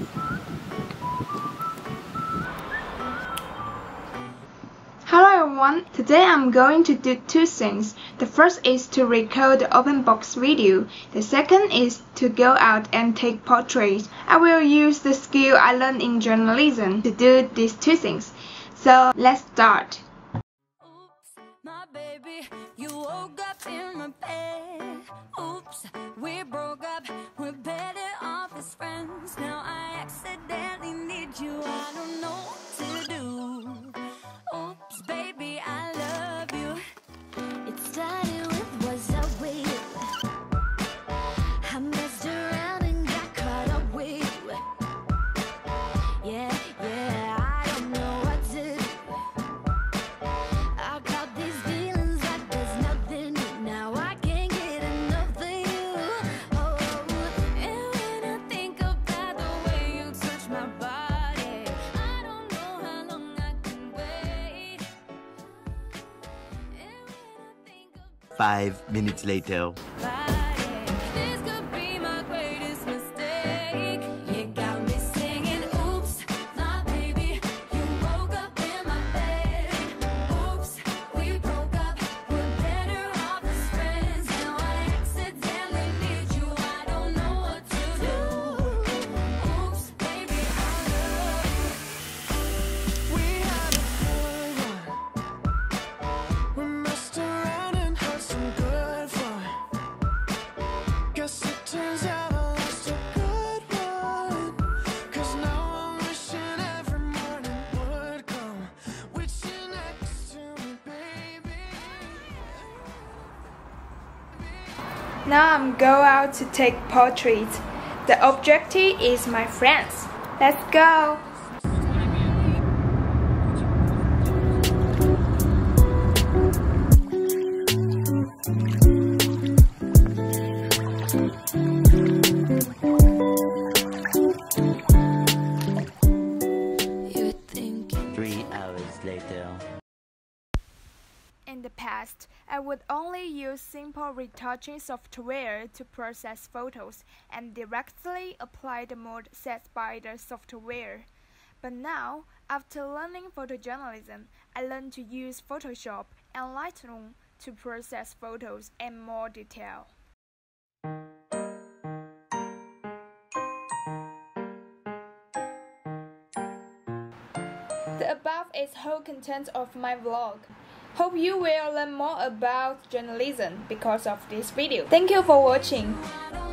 Hello everyone, today I'm going to do two things. The first is to record the open box video. The second is to go out and take portraits. I will use the skill I learned in journalism to do these two things. So let's start. Oops, my baby, you woke up in my bed. Oops, we broke up, we're better off as friends. Now I accidentally need you, I don't know what to do. Oops, baby, I love you. It started with was I with. I messed around and got caught up with you. Yeah, I don't know what to do. I got these feelings like there's nothing. Now I can't get enough of you. Oh, and when I think about the way you touch my body, I don't know how long I can wait. And when I think about 5 minutes later. this could be my greatest mistake. You got me singing, oops, my baby, you woke up in my bed. Oops, we broke up, we're better off as friends. Now I accidentally need you, I don't know what to do. Oops, baby, I love you. We had a good one. We messed around and had some good fun. Guess it turns out I lost a good one. 'Cause now I'm wishing every morning would come. With you next to me, baby. Now I'm go out to take portraits. The objective is my friends. Let's go! You're thinking 3 hours later. In the past, I would only use simple retouching software to process photos and directly apply the mode set by the software. But now, after learning photojournalism, I learned to use Photoshop and Lightroom to process photos in more detail. The above is whole content of my vlog. Hope you will learn more about journalism because of this video. Thank you for watching. I don't